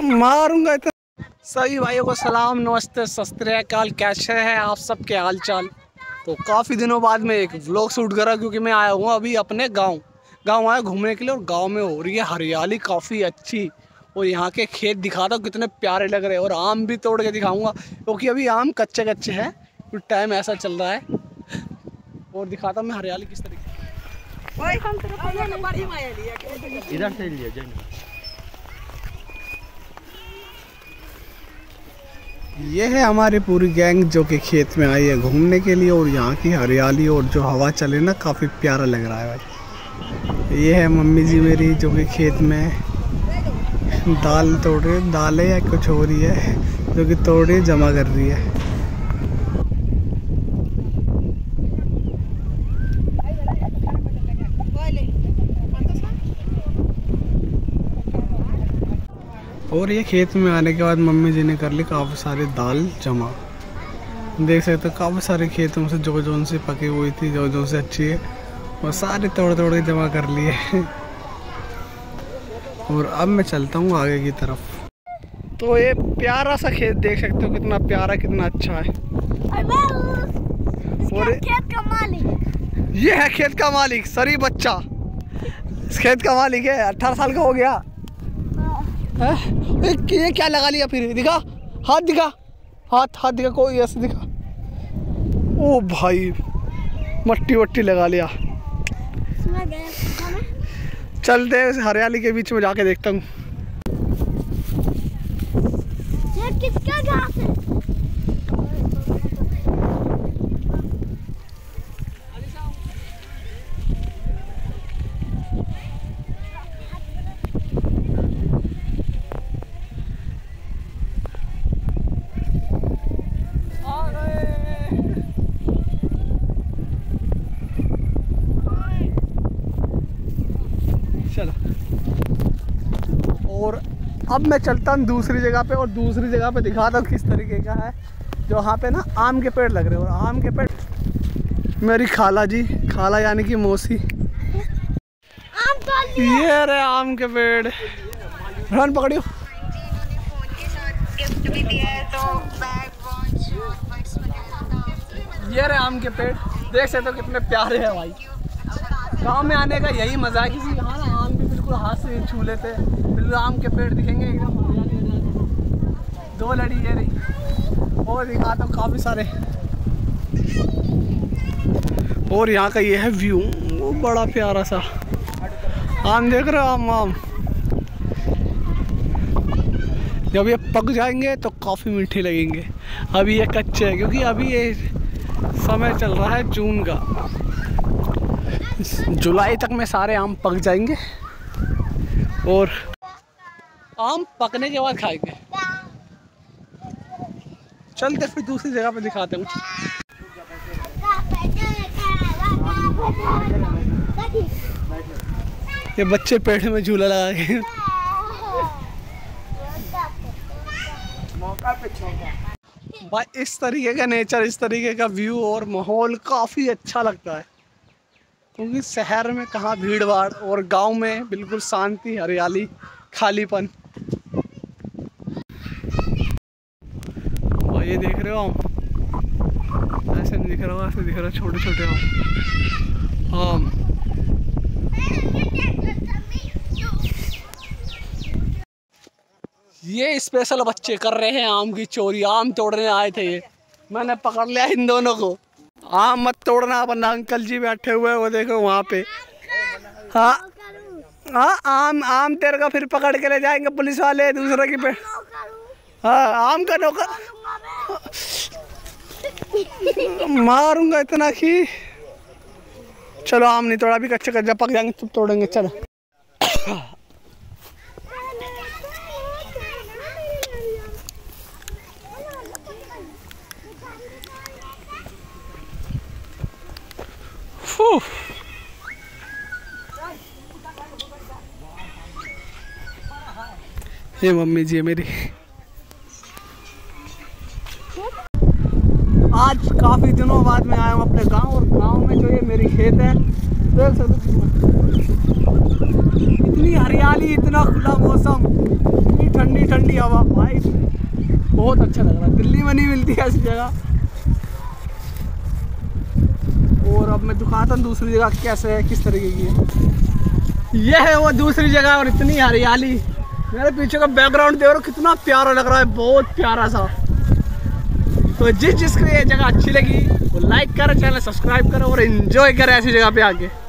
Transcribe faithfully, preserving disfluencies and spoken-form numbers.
मारूंगा इतना। सभी भाइयों को सलाम, नमस्ते, सत श्री अकाल। कैसे हैं आप सबके हाल चाल? तो काफ़ी दिनों बाद मैं एक व्लॉग शूट करा क्योंकि मैं आया हूँ अभी अपने गांव गांव आया घूमने के लिए। और गांव में हो रही है हरियाली काफ़ी अच्छी, और यहाँ के खेत दिखाता हूँ कितने प्यारे लग रहे हैं। और आम भी तोड़ के दिखाऊंगा क्योंकि अभी आम कच्चे कच्चे हैं, कुछ टाइम ऐसा चल रहा है। और दिखाता हूँ मैं हरियाली किस तरीके। इधर से लिया ये है हमारी पूरी गैंग जो कि खेत में आई है घूमने के लिए। और यहाँ की हरियाली और जो हवा चले ना, काफ़ी प्यारा लग रहा है भाई। ये है मम्मी जी मेरी जो कि खेत में दाल तोड़ रही है, दालें या कुछ हो रही है जो कि तोड़ रही है, जमा कर रही है। और ये खेत में आने के बाद मम्मी जी ने कर ली काफ़ी सारी दाल जमा। देख सकते हो काफ़ी सारे खेतों से जो जो से पकी हुई थी, जो जो से अच्छी है, वो सारे तोड़ तोड़ के जमा कर लिए। और अब मैं चलता हूँ आगे की तरफ। तो ये प्यारा सा खेत देख सकते हो, कितना प्यारा कितना अच्छा है। और खेत का मालिक ये है खेत का मालिक, सरी बच्चा इस खेत का मालिक है। अठारह साल का हो गया है। ये क्या लगा लिया फिर? दिखा हाथ, दिखा हाथ, हाथ दिखा, कोई ऐसे दिखा। ओ भाई मट्टी वट्टी लगा लिया। चलते हैं हरियाली के बीच में जाके देखता हूँ। किसका घास है? चलो, और अब मैं चलता हूँ दूसरी जगह पे। और दूसरी जगह पे दिखाता हूँ किस तरीके का है। जो वहाँ पे ना आम के पेड़ लग रहे हैं। और आम के पेड़ मेरी खाला जी, खाला यानी कि मौसी, ये रहे आम के पेड़। रन पकड़ियो। ये रहे आम के पेड़, देख सकते हो कितने प्यारे हैं भाई। गांव में आने का यही मजा है, किसी यहाँ ना आम भी बिल्कुल हाथ से छू लेते, बिल्कुल आम के पेड़ दिखेंगे एकदम हरियाली। दो लड़ी ये रही, और दिखाता हूँ काफ़ी सारे। और यहाँ का ये है व्यू, वो बड़ा प्यारा सा आम देख रहे हो। आम आम जब ये पक जाएंगे तो काफ़ी मीठे लगेंगे। अभी ये कच्चे हैं क्योंकि अभी ये समय चल रहा है जून का। जुलाई तक में सारे आम पक जाएंगे और आम पकने के बाद खाएंगे। चलते फिर दूसरी जगह पे दिखाते हूँ। ये बच्चे पेड़ में झूला लगा के भाई, इस तरीके का नेचर, इस तरीके का व्यू और माहौल काफ़ी अच्छा लगता है। क्योंकि शहर में कहाँ भीड़ भाड़, और गांव में बिल्कुल शांति, हरियाली, खालीपन। और ये देख रहे हो आम, ऐसे नहीं दिख रहा हो, ऐसे दिख रहा है छोटे छोटे आम आम। ये स्पेशल बच्चे कर रहे हैं आम की चोरी, आम तोड़ने आए थे ये। मैंने पकड़ लिया इन दोनों को। आम मत तोड़ना, वरना अंकल जी बैठे हुए वो देखो वहाँ पे। हाँ हाँ, आम आम तेरे का फिर पकड़ के ले जाएंगे पुलिस वाले दूसरे की पे। हाँ, आम का नौकर मारूंगा इतना कि चलो। आम नहीं तोड़ा, अभी कच्चे कच्चा पक जाएंगे तब तोड़ेंगे। चलो ये मम्मी जी है मेरी। आज काफ़ी दिनों बाद मैं आया हूँ अपने गांव। और गांव में जो ये मेरी खेत है, देख सकते हो इतनी हरियाली, इतना खुला मौसम, इतनी ठंडी ठंडी हवा भाई, बहुत अच्छा लग रहा है। दिल्ली में नहीं मिलती ऐसी जगह। और अब मैं दिखाता हूँ दूसरी जगह कैसे है, किस तरीके की है। यह है वो दूसरी जगह और इतनी हरियाली। मेरे पीछे का बैकग्राउंड देखो कितना प्यारा लग रहा है, बहुत प्यारा सा। तो जिस जिसको ये जगह अच्छी लगी वो लाइक करें, चैनल सब्सक्राइब करें और एंजॉय करें ऐसी जगह पे आके।